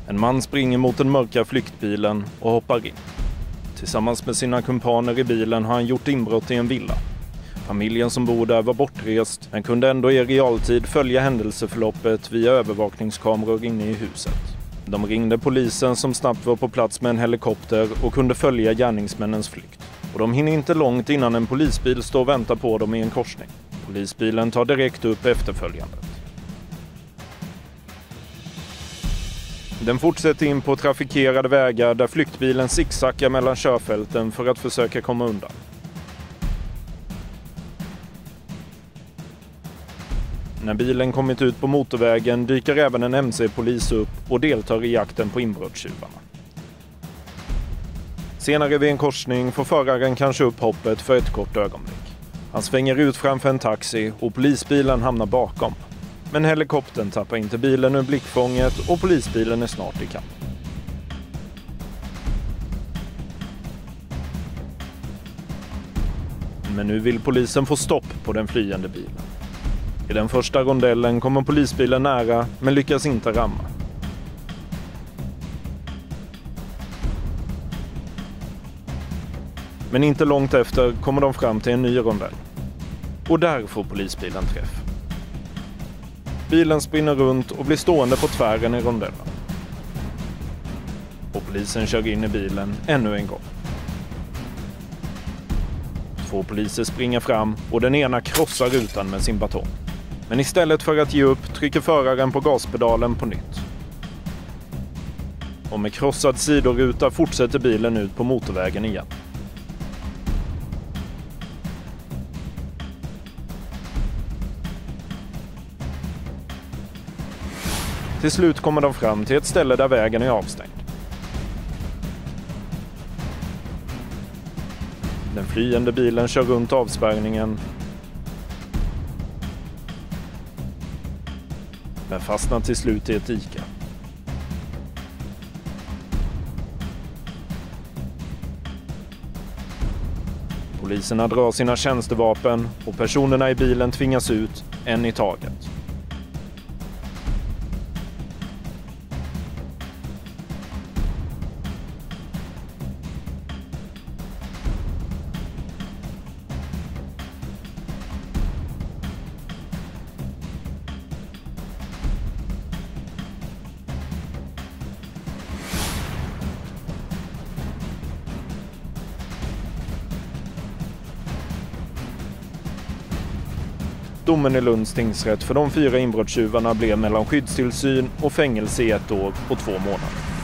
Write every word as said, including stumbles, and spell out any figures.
En man springer mot den mörka flyktbilen och hoppar in. Tillsammans med sina kumpaner i bilen har han gjort inbrott i en villa. Familjen som bor där var bortrest men kunde ändå i realtid följa händelseförloppet via övervakningskameror inne i huset. De ringde polisen som snabbt var på plats med en helikopter och kunde följa gärningsmännens flykt. Och de hinner inte långt innan en polisbil står och väntar på dem i en korsning. Polisbilen tar direkt upp efterföljandet. Den fortsätter in på trafikerade vägar där flyktbilen zigzaggar mellan körfälten för att försöka komma undan. När bilen kommit ut på motorvägen dyker även en M C-polis upp och deltar i jakten på inbrottstjuvarna. Senare vid en korsning får föraren kanske upp hoppet för ett kort ögonblick. Han svänger ut framför en taxi och polisbilen hamnar bakom. Men helikoptern tappar inte bilen ur blickfånget och polisbilen är snart i kapp. Men nu vill polisen få stopp på den flyende bilen. I den första rondellen kommer polisbilen nära men lyckas inte ramma. Men inte långt efter kommer de fram till en ny rondell. Och där får polisbilen träff. Bilen spinner runt och blir stående på tvären i rondellen. Och polisen kör in i bilen ännu en gång. Två poliser springer fram och den ena krossar rutan med sin batong. Men istället för att ge upp trycker föraren på gaspedalen på nytt. Och med krossad sidoruta fortsätter bilen ut på motorvägen igen. Till slut kommer de fram till ett ställe där vägen är avstängd. Den flyende bilen kör runt avspärrningen men fastnar till slut i ett dike. Poliserna drar sina tjänstevapen och personerna i bilen tvingas ut en i taget. Domen i Lunds tingsrätt för de fyra inbrottstjuvarna blev mellan skyddstillsyn och fängelse i ett år och två månader.